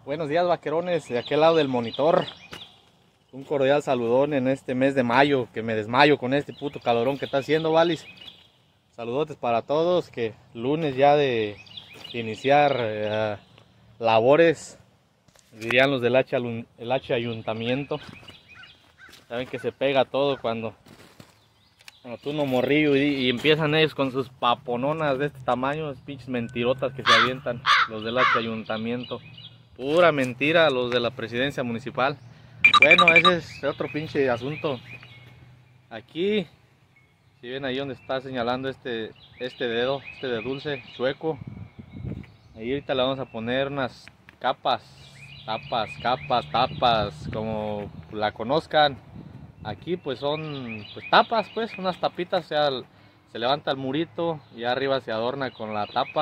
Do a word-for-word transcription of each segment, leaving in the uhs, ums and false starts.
Buenos días, vaquerones, de aquel lado del monitor. Un cordial saludón en este mes de mayo, que me desmayo con este puto calorón que está haciendo, valis. Saludotes para todos, que lunes ya de iniciar eh, labores, dirían los del H, el H ayuntamiento. Saben que se pega todo cuando, cuando tú no morrillo y, y empiezan ellos con sus papononas de este tamaño, pinches mentirotas que se avientan los del H ayuntamiento. Pura mentira los de la presidencia municipal. Bueno, ese es otro pinche asunto. Aquí, si ven ahí donde está señalando este, este dedo, este de dulce, chueco. Ahí ahorita le vamos a poner unas capas, tapas, capas, tapas, como la conozcan. Aquí pues son pues, tapas, pues, unas tapitas, o sea, se levanta el murito y arriba se adorna con la tapa.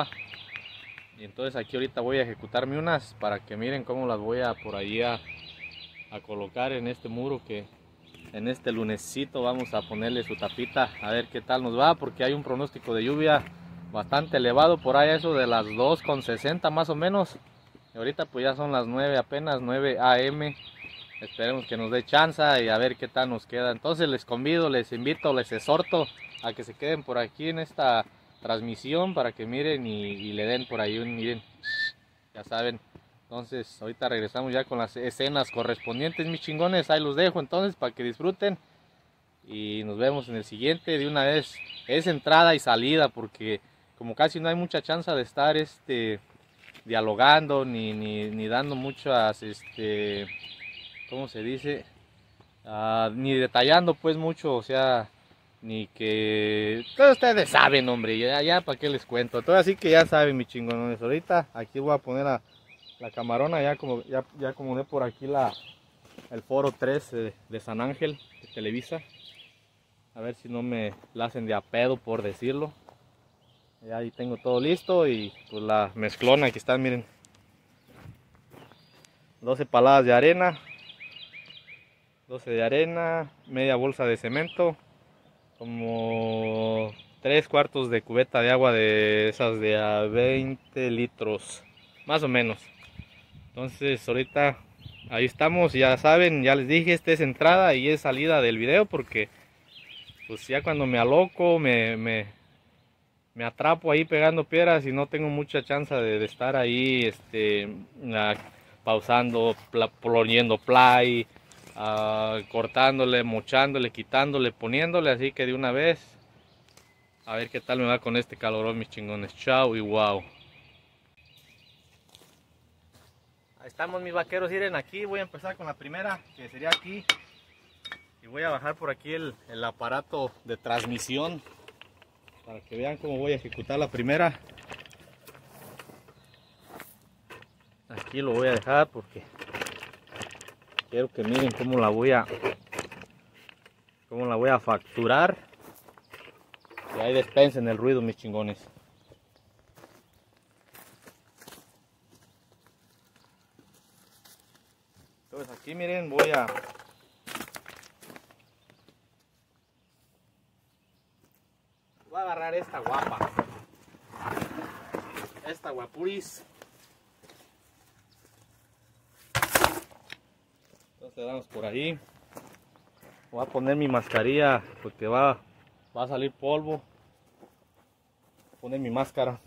Y entonces aquí ahorita voy a ejecutarme unas para que miren cómo las voy a por ahí a, a colocar en este muro, que en este lunesito vamos a ponerle su tapita, a ver qué tal nos va, porque hay un pronóstico de lluvia bastante elevado, por ahí eso de las dos con sesenta más o menos. Y ahorita pues ya son las nueve, apenas nueve a eme. Esperemos que nos dé chance y a ver qué tal nos queda. Entonces les convido, les invito, les exhorto a que se queden por aquí en esta transmisión para que miren y, y le den por ahí un, miren, ya saben. Entonces ahorita regresamos ya con las escenas correspondientes, mis chingones. Ahí los dejo entonces para que disfruten y nos vemos en el siguiente. De una vez es entrada y salida, porque como casi no hay mucha chance de estar este dialogando ni, ni, ni dando muchas este ¿cómo se dice? Uh, ni detallando pues mucho, o sea, ni que todos ustedes saben, hombre, ya, ya para qué les cuento. Todo así que ya saben, mis chingones. Ahorita aquí voy a poner a la camarona, ya como ya, ya acomodé por aquí la el foro tres de, de San Ángel de Televisa. A ver si no me la hacen de a pedo por decirlo. Ya ahí tengo todo listo y pues la mezclona, aquí están, miren. doce paladas de arena, doce de arena, media bolsa de cemento, como tres cuartos de cubeta de agua de esas de a veinte litros, más o menos. Entonces ahorita ahí estamos, ya saben, ya les dije, esta es entrada y es salida del video, porque pues ya cuando me aloco, me, me, me atrapo ahí pegando piedras y no tengo mucha chance de, de estar ahí este, a, pausando, pla, poniendo play, uh, cortándole, mochándole, quitándole, poniéndole, así que de una vez a ver qué tal me va con este calorón, mis chingones. Chao y wow. Ahí estamos, mis vaqueros. Miren, aquí voy a empezar con la primera, que sería aquí, y voy a bajar por aquí el, el aparato de transmisión para que vean cómo voy a ejecutar la primera. Aquí lo voy a dejar porque quiero que miren cómo la voy a cómo la voy a facturar. Y ahí despensen el ruido, mis chingones. Entonces aquí miren, voy a voy a agarrar esta guapa, esta guapuris. Entonces damos por ahí. Voy a poner mi mascarilla porque va, va a salir polvo. Voy a poner mi máscara.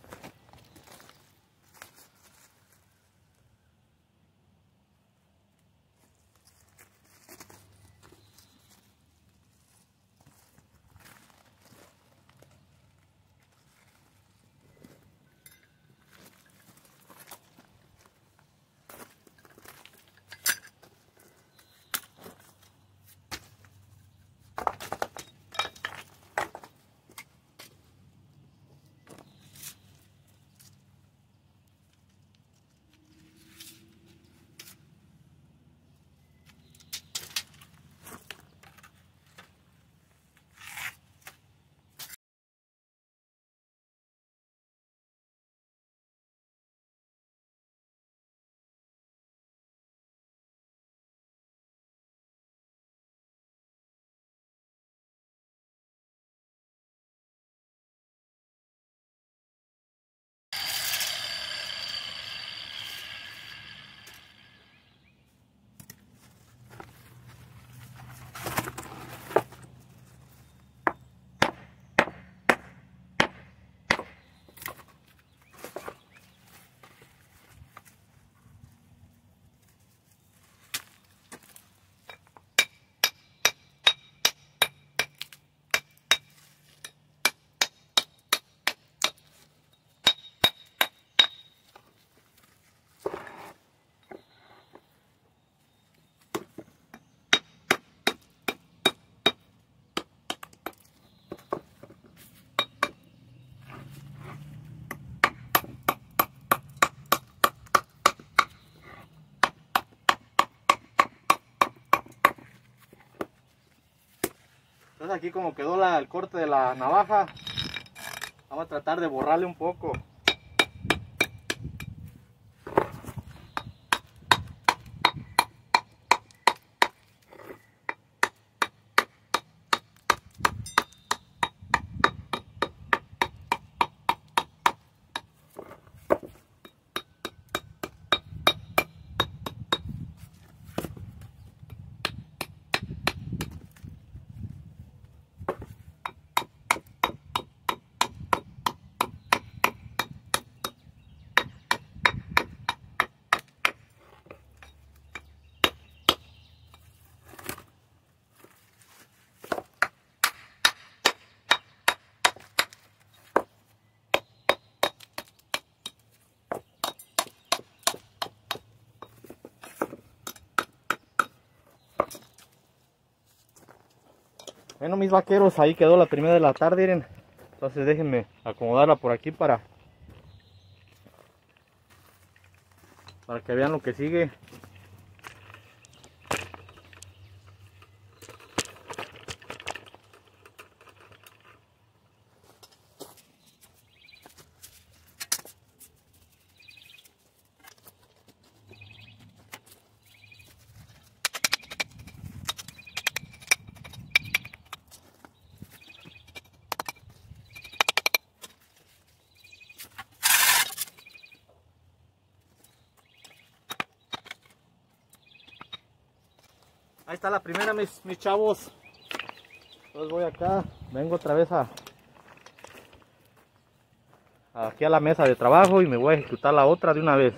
Entonces aquí como quedó la, el corte de la navaja, vamos a tratar de borrarle un poco. Bueno, mis vaqueros, ahí quedó la primera de la tarde, miren. Entonces déjenme acomodarla por aquí para para que vean lo que sigue. Ahí está la primera, mis, mis chavos. Entonces voy acá, vengo otra vez a aquí a la mesa de trabajo y me voy a ejecutar la otra de una vez.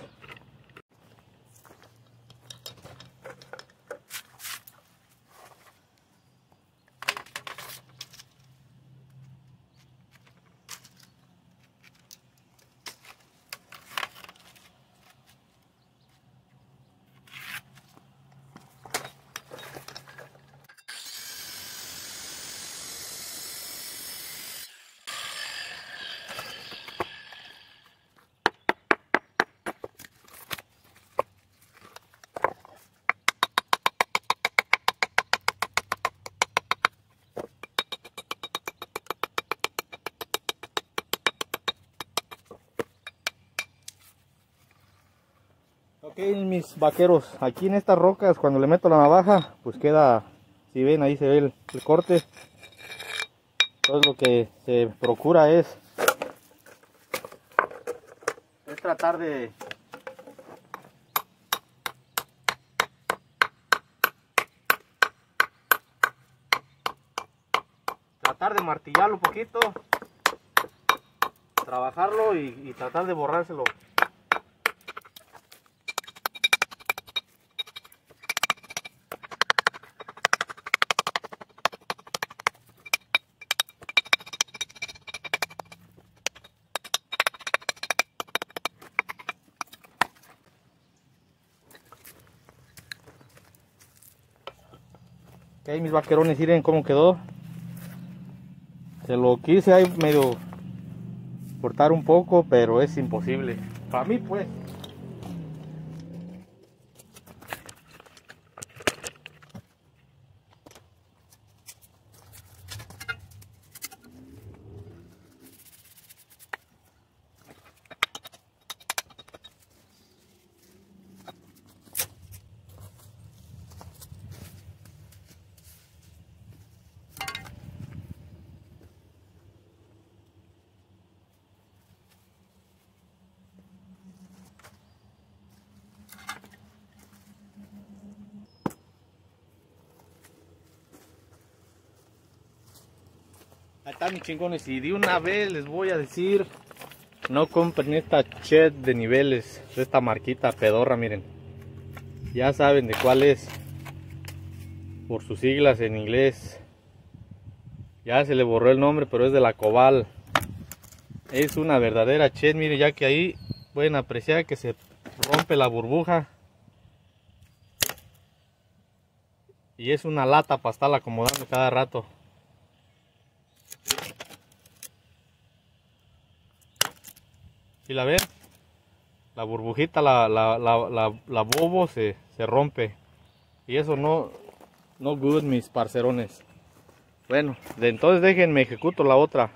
Ok, mis vaqueros, aquí en estas rocas cuando le meto la navaja, pues queda, si ven ahí se ve el, el corte. Entonces lo que se procura es, es tratar de tratar de martillarlo un poquito, trabajarlo y, y tratar de borrárselo. Ok, mis vaquerones, miren cómo quedó. Se lo quise ahí medio cortar un poco, pero es imposible. Para mí pues. Ahí está, mis chingones, y de una vez les voy a decir, no compren esta Chet de niveles, de esta marquita pedorra, miren. Ya saben de cuál es, por sus siglas en inglés. Ya se le borró el nombre, pero es de la Cobal. Es una verdadera Chet, miren, ya que ahí pueden apreciar que se rompe la burbuja. Y es una lata para estarla acomodando cada rato. ¿Sí la ven? La burbujita, la, la, la, la, la bobo se, se rompe. Y eso no, no good, mis parcerones. Bueno, de entonces déjenme ejecuto la otra.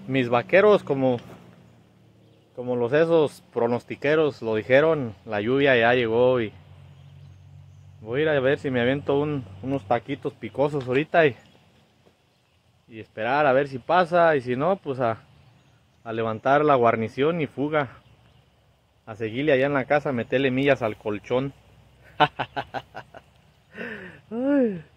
mis vaqueros, como, como los esos pronostiqueros lo dijeron, la lluvia ya llegó y voy a ir a ver si me aviento un, unos taquitos picosos ahorita y, y esperar a ver si pasa, y si no, pues a, a levantar la guarnición y fuga. A seguirle allá en la casa, meterle millas al colchón. Ay.